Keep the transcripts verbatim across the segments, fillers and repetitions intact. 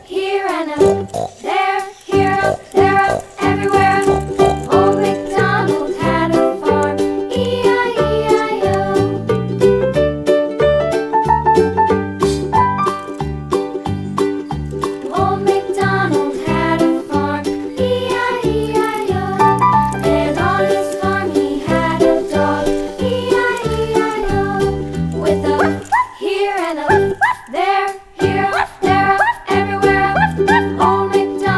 here and a there, here, up, there, up, everywhere. Old MacDonald had a farm, E I E I O. Old MacDonald had a farm, E I E I O. And on his farm he had a dog, E I E I O. With a here and a there, here, up, there, up, everywhere. Old MacDonald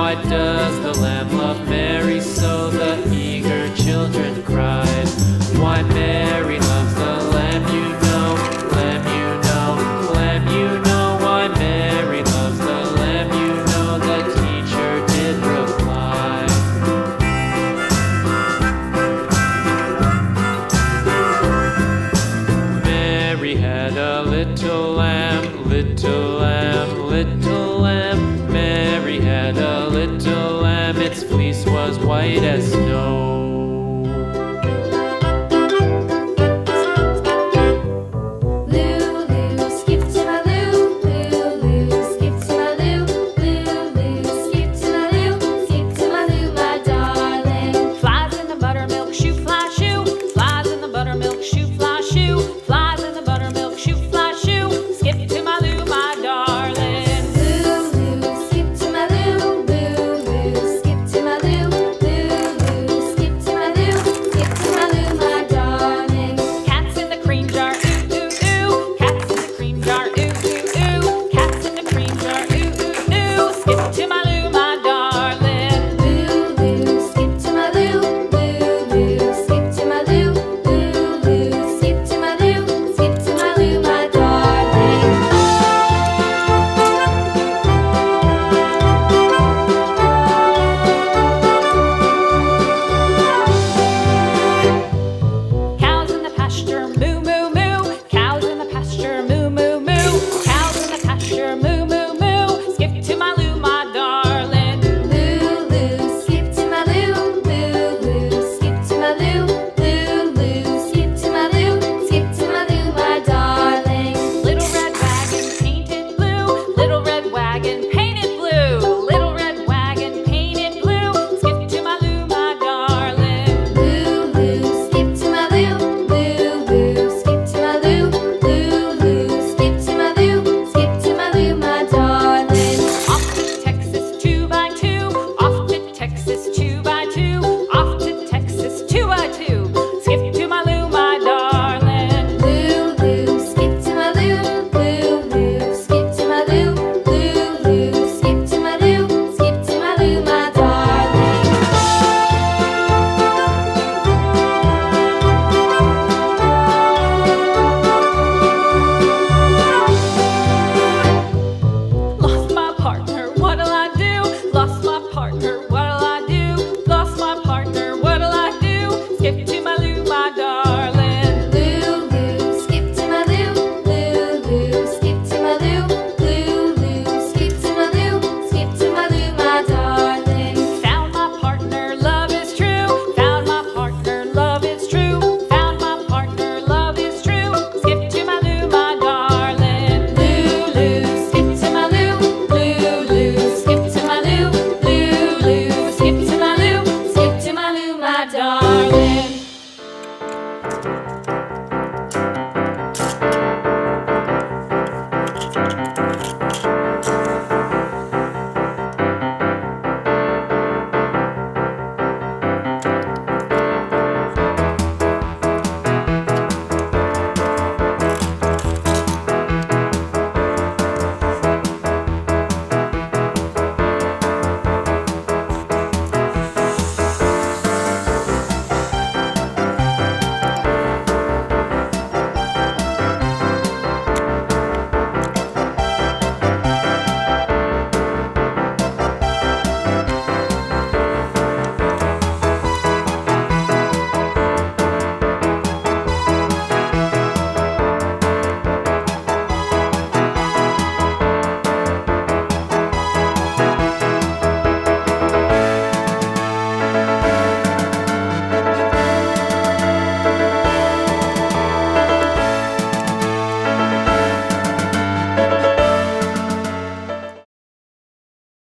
Why does the lamb love Mary so? The eager children cried. Why Mary loves the lamb, you know, lamb, you know, lamb, you know. Why Mary loves the lamb, you know, the teacher did reply. Mary had a little lamb, little lamb, little lamb. Mary had a little lamb, its fleece was white as snow.